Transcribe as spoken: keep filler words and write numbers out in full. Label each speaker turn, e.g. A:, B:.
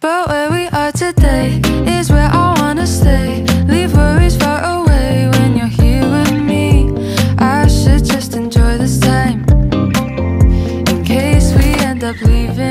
A: but where we are today is where I wanna stay. Leave worries far away when you're here with me. I should just enjoy this time, in case we end up leaving.